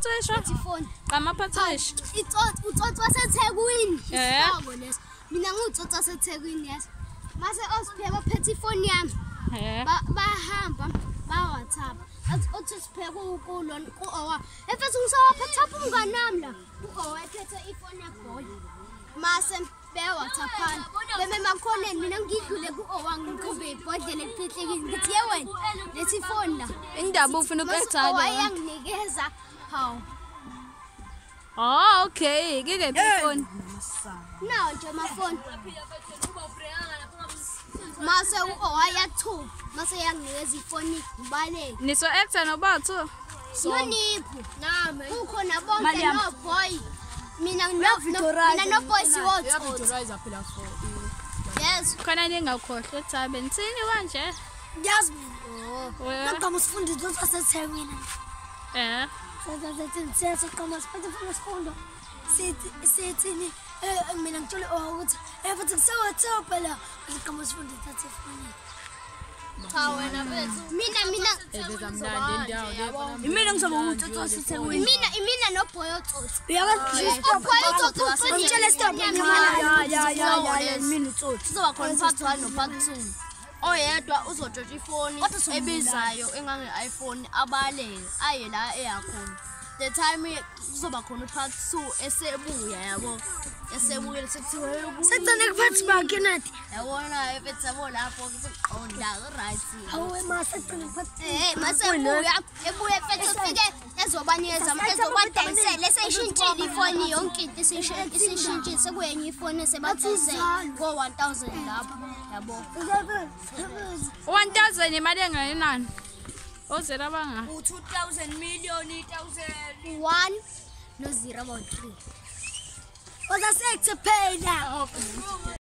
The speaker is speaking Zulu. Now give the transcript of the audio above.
Phathishwa? Gama Phathishwa. Utsotsi waseThekwini. Yeah. Mina ngutsotsi waseThekwini yes. Mase osiphe baphethe ifoni yami. Yeah. Bahamba ba WhatsApp. Uthi siphe kulona ku-Owa. Efethu ngisawaphetha umngane nami la. U-Owa ephethe ifoni yaboy. Mase be WhatsAppana. Beme makhoneni mina ngidlule ku-Owa ngiqhube ibhodlela ephehlekile ngithi ye wena lethi ifoni la. Indaba ufuna ukuyithatha. Wayanginikeza hawu. Oh, okay. Ngeke phone. Nawo nje amafoni. Mase u-Owa yathuba. Mase yanginikeza ifoni ngibale. Niso actor nobathu? Noniphu. Nami. Ukhona bonke no boy. Mina no boy siwotsotsi. Yes. Khona ningakhohlwa Thabe. Ntsini kanje? Yazi. Ngicela usifunde utsotsi waseThekwini. Sesiqoma sifundo. Sithi mina ngitshole ukuthi futhi kusewhatsapp la siqoma sifundo thathe ifoni. Cha wena bethu. Mina ngizoba utsotsi waseThekwini. Mina no boy otsotsi. Ngitshela stop ya mina utsotsi. Sizoba khona part 1 no part 2. Oyedwa uzotshotshwa ifoni ebizayo engange-iPhone abaleke aye la eyakhona. The time kuzoba khona part 2 esebuya yabo. Esebuya sekuthiwa Sekuthanda kuphathi bakhe nathi. yabona efethu yabo lapho kuzoqonda right. Hawe masekuthanda kuphathi. Ebuya efethu ufike ezobanikeza ezobadayisela eseyishintshile ifoni yonke into isishintshile sekuyenye ifoni esebathizela ngo 1000 lapho yabo. 1000 imali engayenani? Ozera banga? 2000 million 1000 1 no 0 about 3. Oza sekuthe phela.